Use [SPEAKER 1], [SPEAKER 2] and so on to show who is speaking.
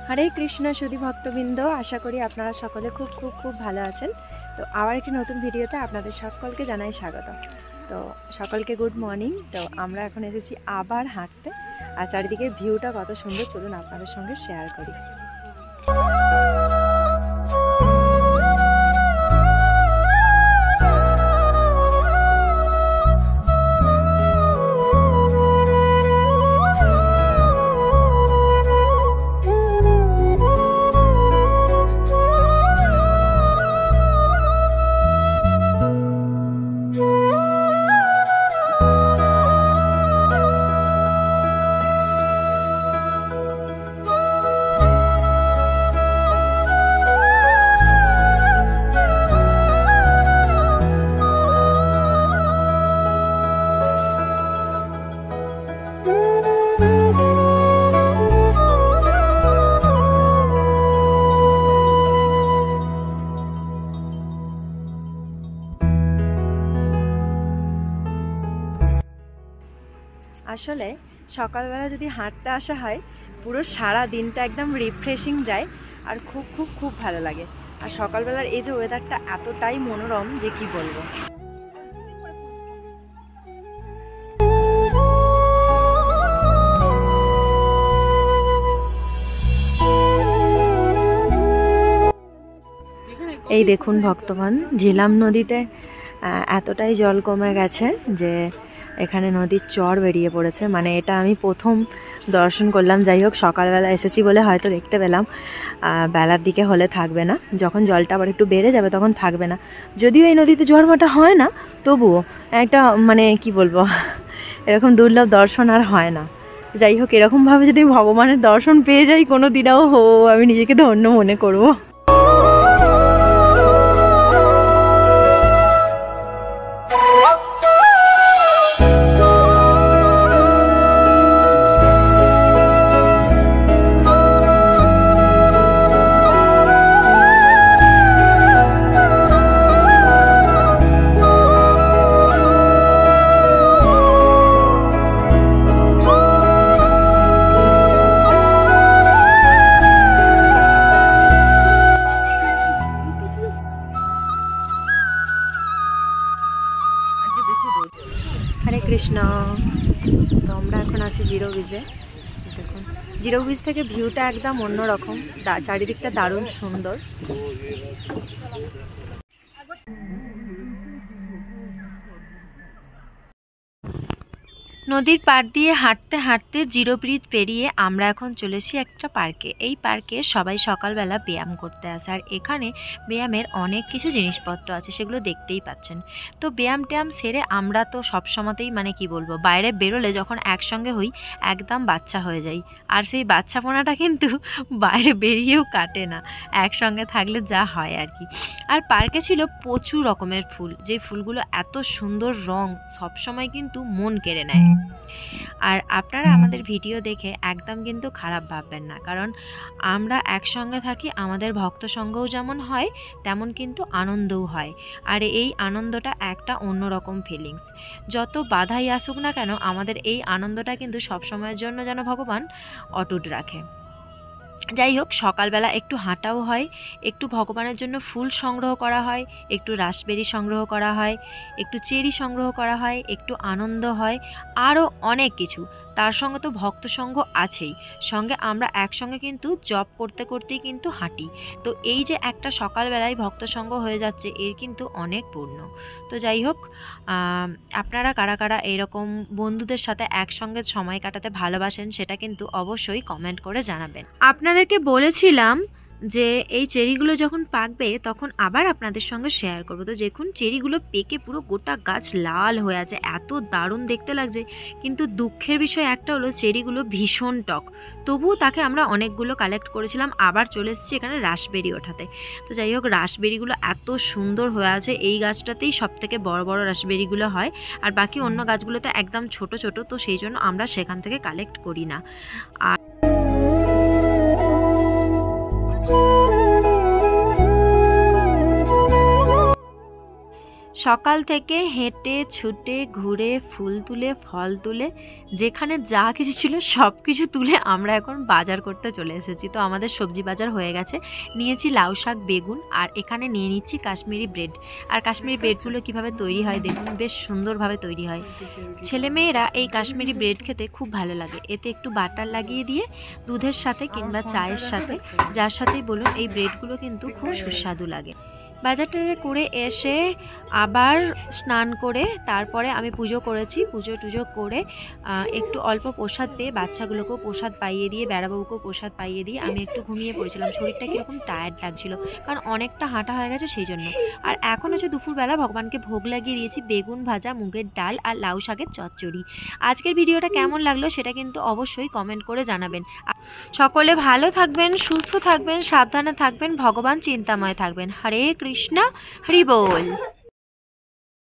[SPEAKER 1] हरे कृष्ण सुधी भक्तबिंद आशा करी आपनारा सकले खूब खूब खूब भालो आछेन। तो आबार एकटी नतून भिडियोते आपनादेर सकलके जानाई स्वागत। तो सकलके गुड मर्निंग। तो आमरा एखन एसेछि आबार हाँटते और चारिदिके भिउटा कत सुंदर चलुन आपनादेर संगे शेयर करी। आसले सकाल बेला यदि हाँटते आसा है पुरो सारा दिनटा एकदम रिफ्रेशिंग जाए और खूब खूब खूब भालो लागे। और सकाल बेलार এই যে ওয়েদারটা এতটাই মনোরম যে কি বলবো। এই দেখুন ভক্তগণ, ঝিলাম নদীতে এতটাই জল কমে গেছে যে এখানে নদীর চর বেরিয়ে পড়েছে। মানে এটা আমি প্রথম দর্শন করলাম। যাই হোক, সকালবেলা এসেছি বলে হয়তো দেখতে পেলাম, বেলার দিকে হলে থাকবে না। যখন জলটা আবার একটু বেড়ে যাবে তখন থাকবে না। যদিও এই নদীতে ঝড়মাটা হয় না, তবুও একটা মানে কি বলবো, এরকম দুর্লভ দর্শন আর হয় না। যাই হোক, এরকমভাবে যদি ভগবানের দর্শন পেয়ে যাই কোনো দিনও, আমি নিজেকে ধন্য মনে করবো। हरे कृष्ण। तो আমরা এখন আছি জিরো ব্রিজে। দেখুন, জিরো ব্রিজ থেকে ভিউটা একদম অন্যরকম, চারিদিকটা দারুণ সুন্দর। নদীর পাড় দিয়ে হাঁটতে হাঁটতে জিরো ব্রিজ পেরিয়ে আমরা এখন চলেছি একটা পার্কে। এই পার্কে সবাই সকালবেলা ব্যায়াম করতে আসে, আর এখানে ব্যায়ামের অনেক কিছু জিনিসপত্র আছে, সেগুলো দেখতেই পাচ্ছেন। তো ব্যায়াম ট্যায়াম সেরে আমরা তো সবসময়তেই মানে কি বলবো, বাইরে বেরোলে যখন একসঙ্গে হই একদম বাচ্চা হয়ে যাই। আর সেই বাচ্চাপনাটা কিন্তু বাইরে বেরিয়েও কাটে না, একসঙ্গে থাকলে যা হয় আর কি। আর পার্কে ছিল প্রচুর রকমের ফুল, যে ফুলগুলো এত সুন্দর রং সবসময় কিন্তু মন কেড়ে নেয়। আর আপনারা আমাদের ভিডিও দেখে একদম কিন্তু খারাপ ভাববেন না, কারণ আমরা একসঙ্গে থাকি, আমাদের ভক্ত সঙ্গও যেমন হয় তেমন কিন্তু আনন্দও হয়। আর এই আনন্দটা একটা অন্যরকম ফিলিংস। যত বাধাই আসুক না কেন, আমাদের এই আনন্দটা কিন্তু সবসময়ের জন্য যেন ভগবান অটুট রাখে। যাই হোক, সকালবেলা একটু হাঁটাও হয়, একটু ভগবানের জন্য ফুল সংগ্রহ করা হয়, একটু রাসবেরি সংগ্রহ করা হয়, একটু চেরি সংগ্রহ করা হয়, একটু আনন্দ হয়, আরও অনেক কিছু। তার সঙ্গে তো ভক্ত সঙ্গ আছেই, সঙ্গে আমরা একসঙ্গে কিন্তু জব করতে করতেই কিন্তু হাঁটি। তো এই যে একটা সকালবেলায় ভক্ত সঙ্গ হয়ে যাচ্ছে, এর কিন্তু অনেক পূর্ণ। তো যাই হোক, আপনারা কারা কারা এরকম বন্ধুদের সাথে একসঙ্গে সময় কাটাতে ভালোবাসেন সেটা কিন্তু অবশ্যই কমেন্ট করে জানাবেন। আপনাদেরকে বলেছিলাম যে এই চেরিগুলো যখন পাকবে তখন আবার আপনাদের সঙ্গে শেয়ার করব। তো দেখুন, চেরিগুলো পেকে পুরো গোটা গাছ লাল হয়ে আছে, এত দারুণ দেখতে লাগছে। কিন্তু দুঃখের বিষয় একটা হলো, চেরিগুলো ভীষণ টক। তবুও তাকে আমরা অনেকগুলো কালেক্ট করেছিলাম, আবার চলে এসেছি এখানে রাসবেরি ওঠাতে। তো যাই হোক, রাসবেরিগুলো এত সুন্দর হয়ে আছে, এই গাছটাতেই সব থেকে বড় বড় রাসবেরিগুলো হয়, আর বাকি অন্য গাছগুলোতে একদম ছোট ছোট। তো সেই জন্য আমরা সেখান থেকে কালেক্ট করি না। আর সকাল থেকে হেঁটে ছুটে ঘুরে ফুল তুলে ফল তুলে যেখানে যা কিছু ছিল সব কিছু তুলে আমরা এখন বাজার করতে চলে এসেছি। তো আমাদের সবজি বাজার হয়ে গেছে। নিয়েছি লাউ শাক, বেগুন, আর এখানে নিয়ে নিচ্ছি কাশ্মীরি ব্রেড। আর কাশ্মীরি ব্রেডগুলো কিভাবে তৈরি হয় দেখুন, বেশ সুন্দরভাবে তৈরি হয়। ছেলেমেয়েরা এই কাশ্মীরি ব্রেড খেতে খুব ভালো লাগে। এতে একটু বাটার লাগিয়ে দিয়ে দুধের সাথে কিংবা চায়ের সাথে, যার সাথেই বলুন, এই ব্রেডগুলো কিন্তু খুব সুস্বাদু লাগে। বাজারটা করে এসে আবার স্নান করে তারপরে আমি পুজো করেছি। পুজো টুজো করে একটু অল্প প্রসাদ পেয়ে বাচ্চাগুলোকেও প্রসাদ পাইয়ে দিয়ে, বেড়াবাবুকেও প্রসাদ পাইয়ে দিয়ে আমি একটু ঘুমিয়ে পড়েছিলাম। শরীরটা কীরকম টায়ার্ড লাগছিল, কারণ অনেকটা হাঁটা হয়ে গেছে সেই জন্য। আর এখন হচ্ছে দুপুরবেলা ভগবানকে ভোগ লাগিয়ে দিয়েছি বেগুন ভাজা, মুগের ডাল আর লাউ শাকের চচ্চড়ি। আজকের ভিডিওটা কেমন লাগলো সেটা কিন্তু অবশ্যই কমেন্ট করে জানাবেন। সকলে ভালো থাকবেন, সুস্থ থাকবেন, সাবধানে থাকবেন, ভগবান চিন্তাময় থাকবেন। হরে কৃষ্ণ, হরি বল।